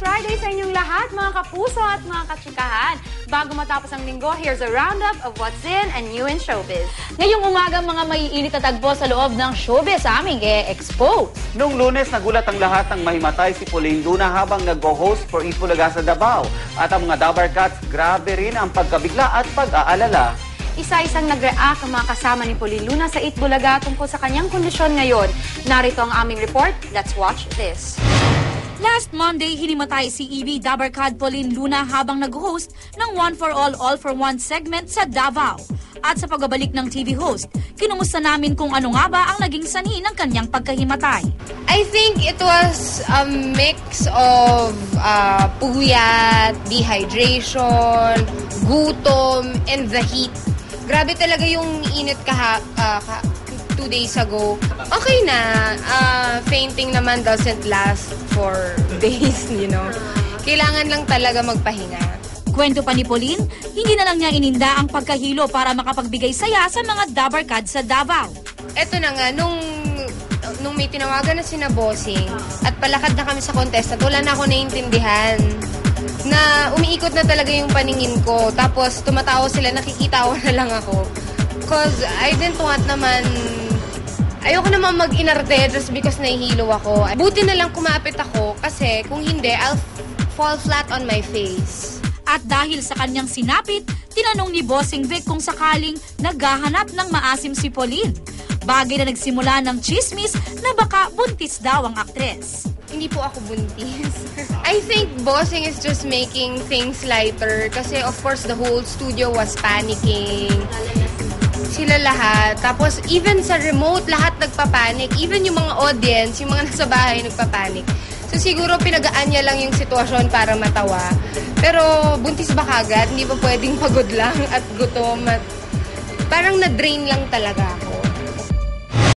Friday sa inyong lahat, mga kapuso at mga katsikahan. Bago matapos ang linggo, here's a roundup of what's in and new in showbiz. Ngayong umaga, mga maiinit na tagpo sa loob ng showbiz sa aming e-expose. Noong Lunes, nagulat ang lahat ng mahimatay si Pauline Luna habang nag-host for Itbulaga sa Davao. At ang mga Dabar Cats, grabe rin ang pagkabigla at pag-aalala. Isa-isang nag-react ang mga kasama ni Pauline Luna sa Itbulaga tungkol sa kanyang kondisyon ngayon. Narito ang aming report. Let's watch this. Last Monday, hinimatay si EB Dabarkad Pauline Luna habang nag-host ng One for All for One segment sa Davao. At sa pagbabalik ng TV host, kinumusta namin kung ano nga ba ang naging sanhi ng kanyang pagkahimatay. I think it was a mix of puyat, dehydration, gutom, and the heat. Grabe talaga yung init 2 days ago. Okay na, fainting naman doesn't last for days, you know. Kailangan lang talaga magpahinga. Kwento pa ni Pauline, hindi na lang niya ininda ang pagkahilo para makapagbigay saya sa mga Dabarkad sa Davao. Eto na nga, nung may tinawagan na sina Bossing at palakad na kami sa contestant, wala na ako naiintindihan. Na umiikot na talaga yung paningin ko. Tapos tumatawa sila, nakikitawa na lang ako. Cause I didn't want naman... Ayoko naman mag-inarte just because nahihilo ako. Buti na lang kumapit ako kasi kung hindi, I'll fall flat on my face. At dahil sa kanyang sinapit, tinanong ni Bossing Vic kung sakaling naghahanap ng maasim si Pauline. Bagay na nagsimula ng chismis na baka buntis daw ang aktres. Hindi po ako buntis. I think Bossing is just making things lighter kasi of course the whole studio was panicking. Sila lahat. Tapos even sa remote, lahat nagpapanik. Even yung mga audience, yung mga nasa bahay nagpapanik. So siguro pinagaan niya lang yung sitwasyon para matawa. Pero buntis ba kagad? Hindi ba pwedeng pagod lang at gutom? At parang na-drain lang talaga ako.